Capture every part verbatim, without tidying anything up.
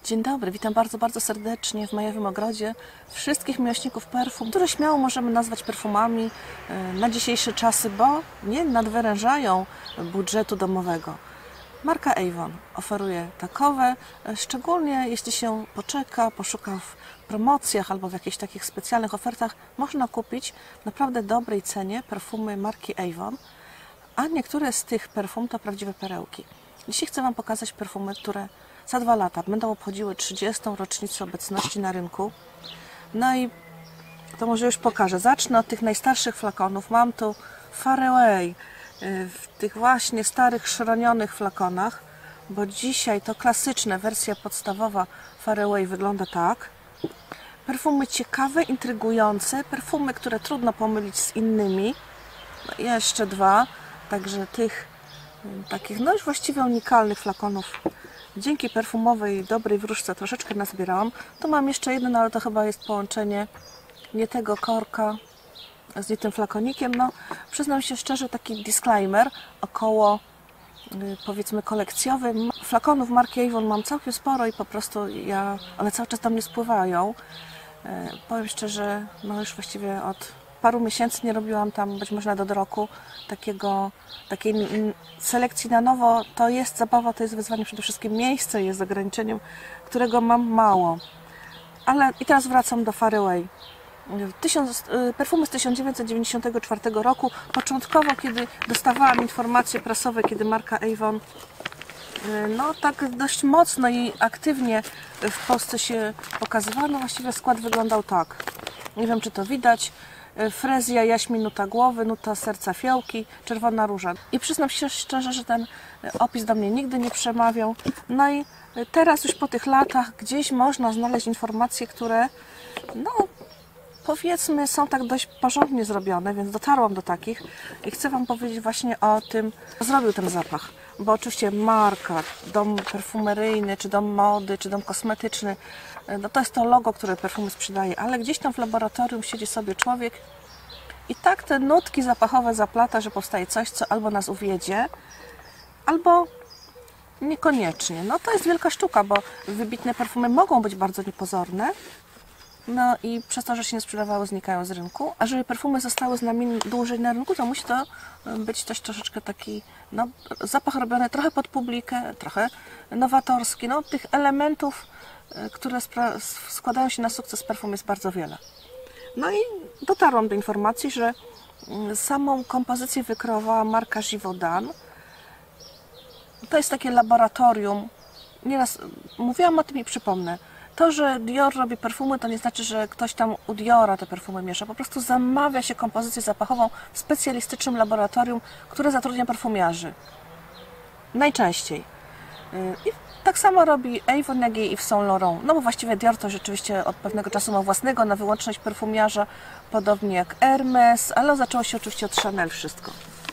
Dzień dobry, witam bardzo, bardzo serdecznie w Majowym Ogrodzie wszystkich miłośników perfum, które śmiało możemy nazwać perfumami na dzisiejsze czasy, bo nie nadwyrężają budżetu domowego. Marka Avon oferuje takowe, szczególnie jeśli się poczeka, poszuka w promocjach albo w jakichś takich specjalnych ofertach, można kupić w naprawdę dobrej cenie perfumy marki Avon, a niektóre z tych perfum to prawdziwe perełki. Dzisiaj chcę Wam pokazać perfumy, które za dwa lata będą obchodziły trzydziestą rocznicę obecności na rynku. No i to może już pokażę. Zacznę od tych najstarszych flakonów. Mam tu Far Away w tych właśnie starych, szronionych flakonach, bo dzisiaj to klasyczna wersja podstawowa Far Away wygląda tak. Perfumy ciekawe, intrygujące, perfumy, które trudno pomylić z innymi. No, jeszcze dwa, także tych takich no już właściwie unikalnych flakonów dzięki perfumowej dobrej wróżce troszeczkę nazbierałam. Tu mam jeszcze jeden, ale to chyba jest połączenie nie tego korka z nie tym flakonikiem. No, przyznam się szczerze, taki disclaimer około powiedzmy kolekcjowy. Flakonów marki Avon mam całkiem sporo i po prostu ja, one cały czas do mnie spływają. Powiem szczerze, no już właściwie od paru miesięcy nie robiłam tam, być może nawet od roku, takiego, takiej selekcji na nowo. To jest zabawa, to jest wyzwanie, przede wszystkim miejsce jest ograniczeniem, którego mam mało. Ale i teraz wracam do Far Away. Tysiąc, perfumy z tysiąc dziewięćset dziewięćdziesiątego czwartego roku. Początkowo, kiedy dostawałam informacje prasowe, kiedy marka Avon no tak dość mocno i aktywnie w Polsce się pokazywano, właściwie skład wyglądał tak. Nie wiem, czy to widać. Frezja, jaśmin, nuta głowy, nuta serca, fiołki, czerwona róża. I przyznam się szczerze, że ten opis do mnie nigdy nie przemawiał. No i teraz już po tych latach gdzieś można znaleźć informacje, które no powiedzmy są tak dość porządnie zrobione, więc dotarłam do takich i chcę Wam powiedzieć właśnie o tym, co zrobił ten zapach. Bo oczywiście marka, dom perfumeryjny, czy dom mody, czy dom kosmetyczny, no to jest to logo, które perfumy sprzedaje, ale gdzieś tam w laboratorium siedzi sobie człowiek i tak te nutki zapachowe zaplata, że powstaje coś, co albo nas uwiedzie, albo niekoniecznie. No to jest wielka sztuka, bo wybitne perfumy mogą być bardzo niepozorne, no i przez to, że się nie sprzedawały, znikają z rynku. A żeby perfumy zostały z nami dłużej na rynku, to musi to być coś troszeczkę taki, no, zapach robiony trochę pod publikę, trochę nowatorski. No, tych elementów, które składają się na sukces perfum, jest bardzo wiele. No i dotarłam do informacji, że samą kompozycję wykreowała marka Givaudan. To jest takie laboratorium. Nieraz mówiłam o tym i przypomnę. To, że Dior robi perfumy, to nie znaczy, że ktoś tam u Diora te perfumy miesza. Po prostu zamawia się kompozycję zapachową w specjalistycznym laboratorium, które zatrudnia perfumiarzy. Najczęściej. I tak samo robi Avon, jak i w Saint Laurent. No bo właściwie Dior to rzeczywiście od pewnego czasu ma własnego na wyłączność perfumiarza, podobnie jak Hermes, ale zaczęło się oczywiście od Chanel wszystko.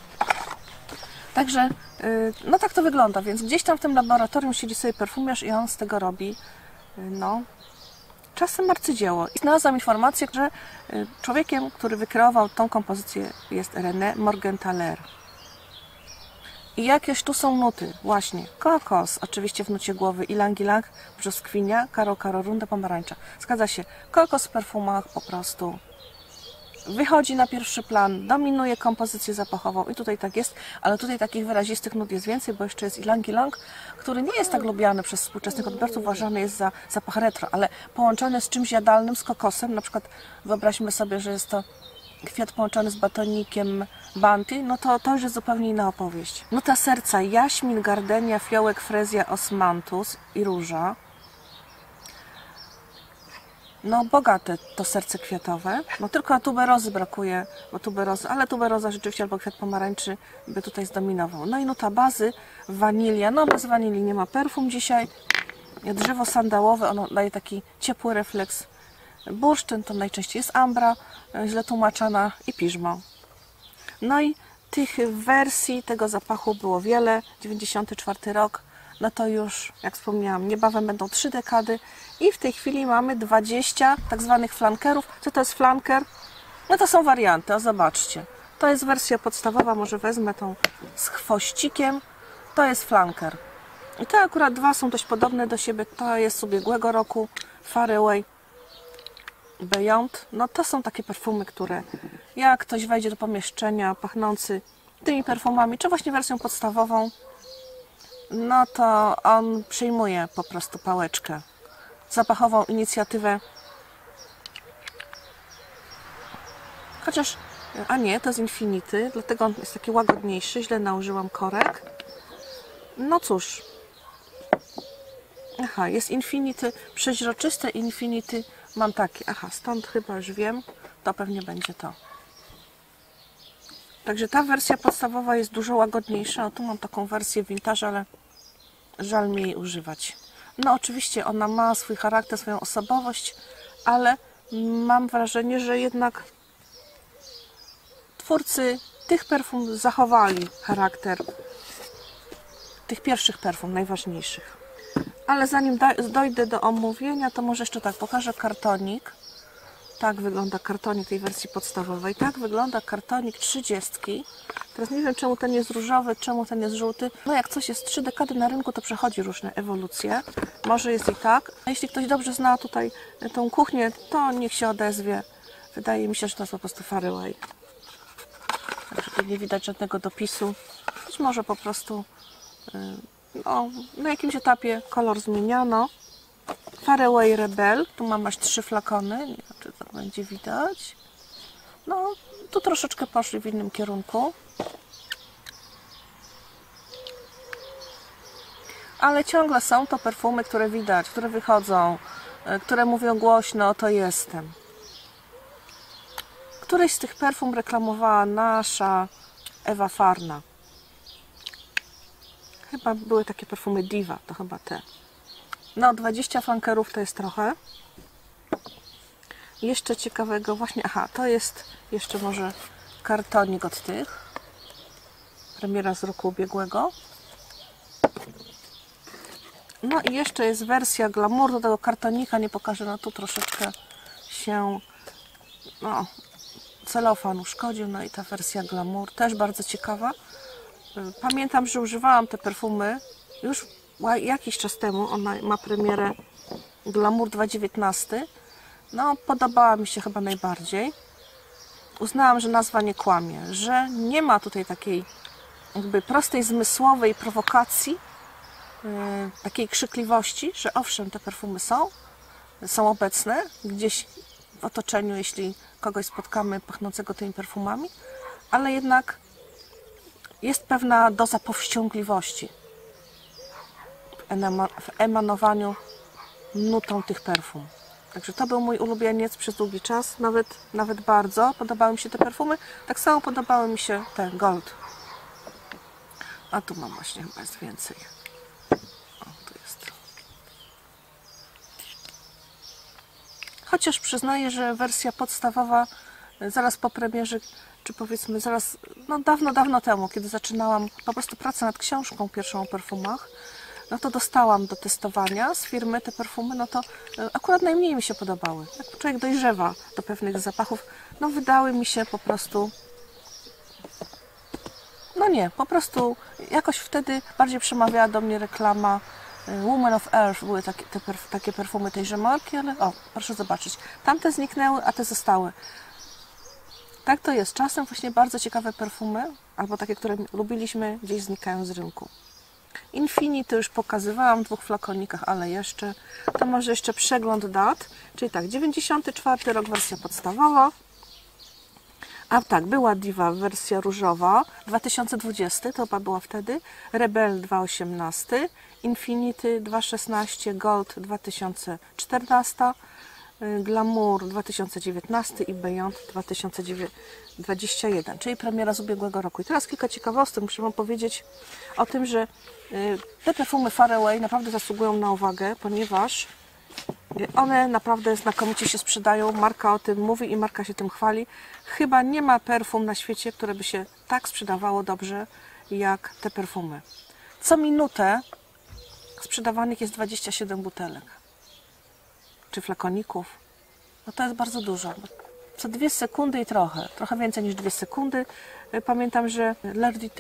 Także, no tak to wygląda, więc gdzieś tam w tym laboratorium siedzi sobie perfumiarz i on z tego robi no, czasem arcydzieło. I znalazłam informację, że człowiekiem, który wykreował tą kompozycję, jest René Morgenthaler. I jakież tu są nuty? Właśnie kokos, oczywiście w nucie głowy, ilang-ilang, brzoskwinia, karo karo, runda, pomarańcza. Zgadza się, kokos w perfumach po prostu wychodzi na pierwszy plan, dominuje kompozycję zapachową i tutaj tak jest, ale tutaj takich wyrazistych nut jest więcej, bo jeszcze jest ilang-ilang, który nie jest tak lubiany przez współczesnych odbiorców, uważany jest za zapach retro, ale połączony z czymś jadalnym, z kokosem, na przykład wyobraźmy sobie, że jest to kwiat połączony z batonikiem Bounty, no to to już jest zupełnie inna opowieść. Nuta serca, jaśmin, gardenia, fiołek, frezja, osmantus i róża. No bogate to serce kwiatowe, no tylko tuberozy brakuje, bo tuberozy, ale tuberoza rzeczywiście albo kwiat pomarańczy by tutaj zdominował. No i nuta bazy, wanilia, no bez wanilii nie ma perfum dzisiaj. Drzewo sandałowe, ono daje taki ciepły refleks. Bursztyn to najczęściej jest ambra, źle tłumaczona, i piżmo. No i tych wersji tego zapachu było wiele, dziewięćdziesiąty czwarty rok. No to już, jak wspomniałam, niebawem będą trzy dekady i w tej chwili mamy dwadzieścia tak zwanych flankerów. Co to jest flanker? No to są warianty, o zobaczcie. To jest wersja podstawowa, może wezmę tą z chwościkiem. To jest flanker. I te akurat dwa są dość podobne do siebie. To jest z ubiegłego roku, Far Away, Beyond. No to są takie perfumy, które jak ktoś wejdzie do pomieszczenia pachnący tymi perfumami, czy właśnie wersją podstawową, no to on przyjmuje po prostu pałeczkę. Zapachową inicjatywę. Chociaż, a nie, to jest Infinity, dlatego on jest taki łagodniejszy. Źle nałożyłam korek. No cóż. Aha, jest Infinity, przeźroczyste Infinity. Mam takie, aha, stąd chyba już wiem, to pewnie będzie to. Także ta wersja podstawowa jest dużo łagodniejsza. O, tu mam taką wersję vintage, ale żal mi jej używać. No oczywiście ona ma swój charakter, swoją osobowość, ale mam wrażenie, że jednak twórcy tych perfum zachowali charakter tych pierwszych perfum, najważniejszych. Ale zanim dojdę do omówienia, to może jeszcze tak pokażę kartonik. Tak wygląda kartonik tej wersji podstawowej. Tak wygląda kartonik trzydziestki. Teraz nie wiem, czemu ten jest różowy, czemu ten jest żółty. No jak coś jest trzy dekady na rynku, to przechodzi różne ewolucje. Może jest i tak. A jeśli ktoś dobrze zna tutaj tą kuchnię, to niech się odezwie. Wydaje mi się, że to jest po prostu Far Away. Także tu nie widać żadnego dopisu. Być może po prostu no, na jakimś etapie kolor zmieniano. Far Away Rebel. Tu mam aż trzy flakony. Nie wiem, czy to będzie widać. No, tu troszeczkę poszli w innym kierunku. Ale ciągle są to perfumy, które widać, które wychodzą, które mówią głośno, to jestem. Któreś z tych perfum reklamowała nasza Ewa Farna. Chyba były takie perfumy Diva, to chyba te. No, dwadzieścia flankerów to jest trochę. Jeszcze ciekawego właśnie, aha, to jest jeszcze może kartonik od tych. Premiera z roku ubiegłego. No i jeszcze jest wersja Glamour, do tego kartonika nie pokażę, no tu troszeczkę się, no, celofan uszkodził, no i ta wersja Glamour też bardzo ciekawa. Pamiętam, że używałam te perfumy już jakiś czas temu. Ona ma premierę Glamour dwa tysiące dziewiętnaście. No, podobała mi się chyba najbardziej. Uznałam, że nazwa nie kłamie, że nie ma tutaj takiej jakby prostej zmysłowej prowokacji, yy, takiej krzykliwości, że owszem, te perfumy są, są obecne gdzieś w otoczeniu, jeśli kogoś spotkamy pachnącego tymi perfumami, ale jednak jest pewna doza powściągliwości w emanowaniu nutą tych perfum. Także to był mój ulubieniec przez długi czas, nawet, nawet bardzo podobały mi się te perfumy. Tak samo podobały mi się te Gold. A tu mam właśnie, chyba jest więcej. O, tu jest. Chociaż przyznaję, że wersja podstawowa zaraz po premierze, czy powiedzmy zaraz, no dawno, dawno temu, kiedy zaczynałam po prostu pracę nad książką pierwszą o perfumach, no to dostałam do testowania z firmy te perfumy, no to akurat najmniej mi się podobały. Jak człowiek dojrzewa do pewnych zapachów, no wydały mi się po prostu, no nie, po prostu jakoś wtedy bardziej przemawiała do mnie reklama Woman of Earth, były takie, te perf takie perfumy tejże marki, ale o, proszę zobaczyć, tamte zniknęły, a te zostały. Tak to jest. Czasem właśnie bardzo ciekawe perfumy, albo takie, które lubiliśmy, gdzieś znikają z rynku. Infinity już pokazywałam w dwóch flakonikach, ale jeszcze. To może jeszcze przegląd dat. Czyli tak, dziewięćdziesiąty czwarty rok, wersja podstawowa. A tak, była Diva, wersja różowa. dwa tysiące dwudziesty, to chyba była wtedy. Rebel dwa tysiące osiemnasty. Infinity dwa tysiące szesnasty. Gold dwa tysiące czternasty. Glamour dwa tysiące dziewiętnasty i Beyond dwa tysiące dwudziesty pierwszy, czyli premiera z ubiegłego roku. I teraz kilka ciekawostek. Muszę Wam powiedzieć o tym, że te perfumy Far Away naprawdę zasługują na uwagę, ponieważ one naprawdę znakomicie się sprzedają. Marka o tym mówi i marka się tym chwali. Chyba nie ma perfum na świecie, które by się tak sprzedawało dobrze jak te perfumy. Co minutę sprzedawanych jest dwadzieścia siedem butelek. Czy flakoników. No to jest bardzo dużo. Co dwie sekundy i trochę. Trochę więcej niż dwie sekundy. Pamiętam, że L'Herbiton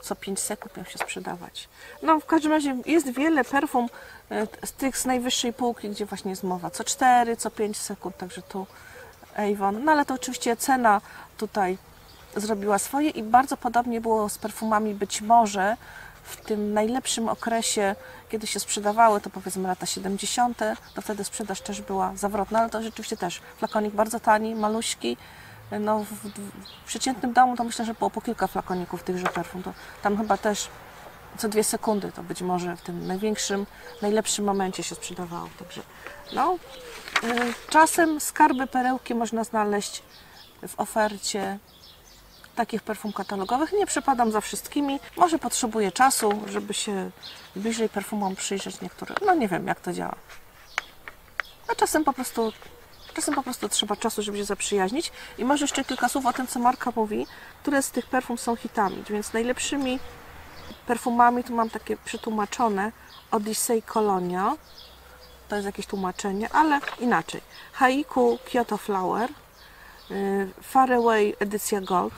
co pięć sekund miał się sprzedawać. No w każdym razie jest wiele perfum z tych z najwyższej półki, gdzie właśnie jest mowa co cztery, co pięć sekund, także tu Avon. No ale to oczywiście cena tutaj zrobiła swoje i bardzo podobnie było z perfumami być może w tym najlepszym okresie, kiedy się sprzedawały, to powiedzmy lata siedemdziesiąte, to wtedy sprzedaż też była zawrotna, ale to rzeczywiście też flakonik bardzo tani, maluśki. No, w, w przeciętnym domu to myślę, że było po kilka flakoników tychże perfum. To tam chyba też co dwie sekundy to być może w tym największym, najlepszym momencie się sprzedawało. Także no, y, czasem skarby, perełki można znaleźć w ofercie takich perfum katalogowych. Nie przepadam za wszystkimi. Może potrzebuję czasu, żeby się bliżej perfumom przyjrzeć niektóre. No nie wiem, jak to działa. A czasem po prostu czasem po prostu trzeba czasu, żeby się zaprzyjaźnić. I może jeszcze kilka słów o tym, co Marka mówi, które z tych perfum są hitami. Więc najlepszymi perfumami, tu mam takie przetłumaczone, Odyssey Colonia. To jest jakieś tłumaczenie, ale inaczej. Haiku Kyoto Flower, Far Away edycja Gold,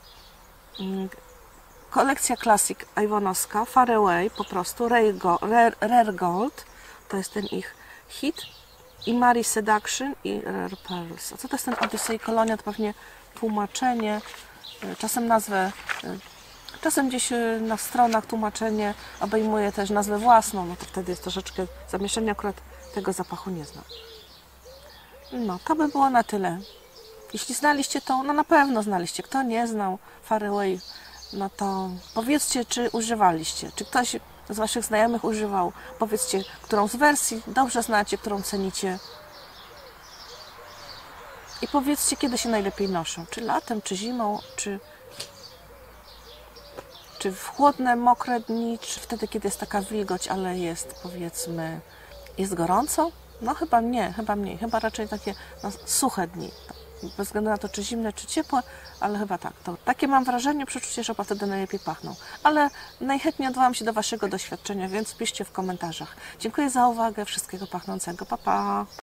kolekcja Classic Avonowska, Far Away po prostu, Rare, Go, Rare, Rare Gold, to jest ten ich hit, i Mary Seduction i Rare Pearls. A co to jest ten Odyssey Colonia? To pewnie tłumaczenie, czasem nazwę, czasem gdzieś na stronach tłumaczenie obejmuje też nazwę własną, no to wtedy jest troszeczkę zamieszanie, akurat tego zapachu nie znam. No, to by było na tyle. Jeśli znaliście to, no na pewno znaliście. Kto nie znał Far Away, no to powiedzcie, czy używaliście. Czy ktoś z Waszych znajomych używał. Powiedzcie, którą z wersji dobrze znacie, którą cenicie. I powiedzcie, kiedy się najlepiej noszą. Czy latem, czy zimą, czy, czy w chłodne, mokre dni, czy wtedy, kiedy jest taka wilgoć, ale jest, powiedzmy, jest gorąco? No chyba nie, chyba mniej. Chyba raczej takie no, suche dni. Bez względu na to, czy zimne, czy ciepłe, ale chyba tak. To takie mam wrażenie, przeczucie, że wtedy najlepiej pachną. Ale najchętniej odwołam się do Waszego doświadczenia, więc piszcie w komentarzach. Dziękuję za uwagę. Wszystkiego pachnącego. Pa, pa!